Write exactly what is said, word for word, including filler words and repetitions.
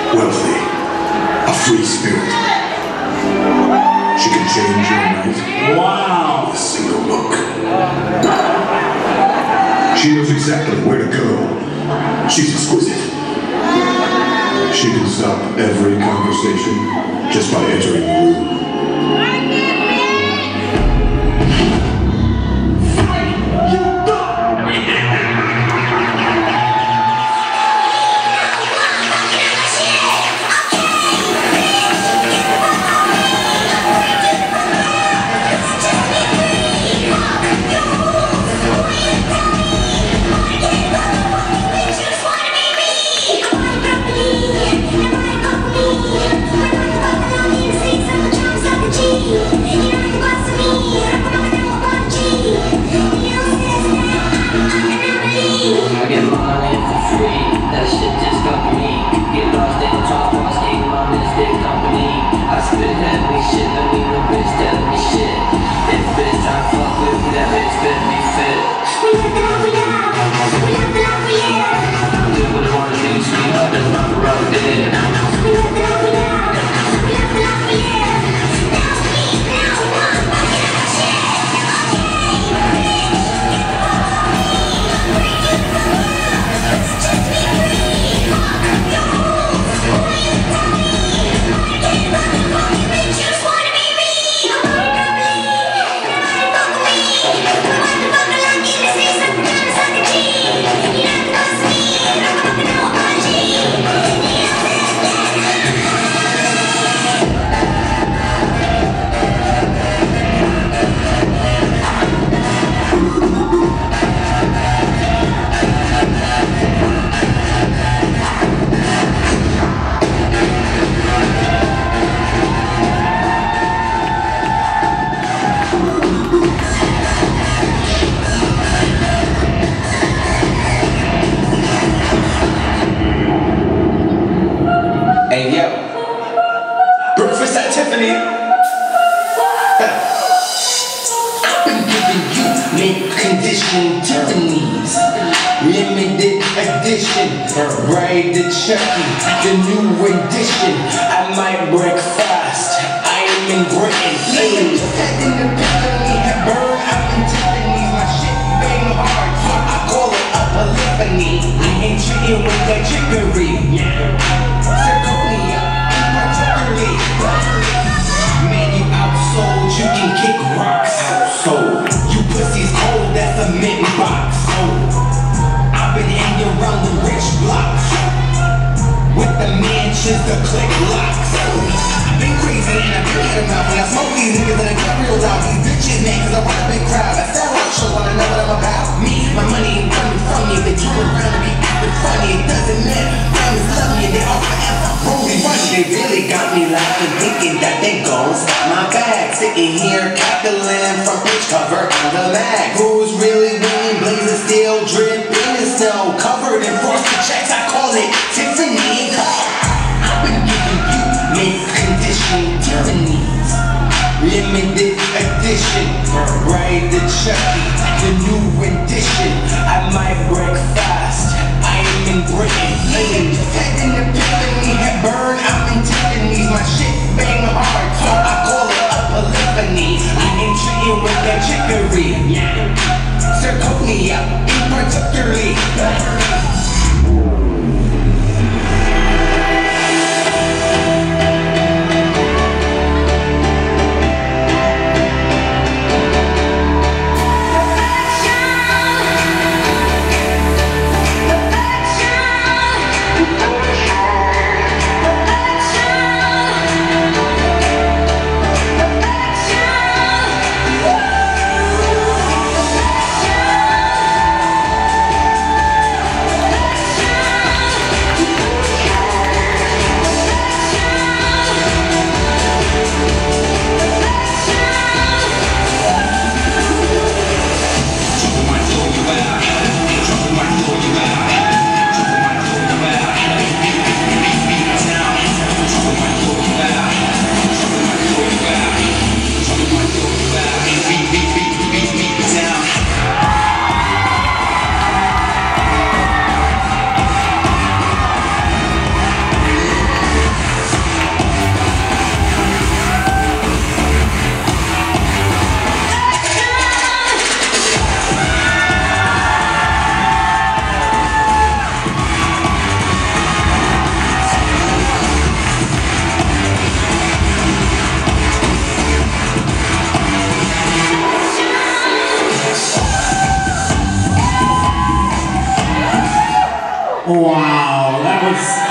wealthy, a free spirit. She can change your night. Wow! With a single look. She knows exactly where to go. She's exquisite. She can stop every conversation just by entering the room. Limited edition, Bride to Chucky, the new edition. I might break fast. I am in Britain. Hey, head in the balcony, burn out in Tiffany's. My shit bang hard, I call it a polyphony. I ain't cheating with that trickery. Zirconia, particularly. Man, you outsold, you can kick rocks. Outsold, you pussies cold, that's a mint box. I've been hanging around the rich blocks with the mansions, the click locks. I've been crazy and I've been getting out. When I smoke these niggas and I get real out. These bitches, man, cause I want a big crowd. I sell out shows, wanna know what I'm about. Me, my money ain't coming from me. If they turn around and be acting funny, it doesn't matter. Families love me and they all forever rolling money. They really got me laughing, thinking that they gon' stop my bag. Sitting here calculating from each cover on the mag. Who's really winning? Blazing steel, dripping in snow, covered in frosted checks. I call it Tiffany. I've been giving you mid-condition Tiffany's, limited edition, Bride to Chucky, the new edition. I might break fast. I am in Britain. Hey, head in the balcony, head burn out in Tiffany's. My shit bang hard, so I call it a polyphony. I ain't treating with that trickery. Zirconia, in particularly. Wow, that was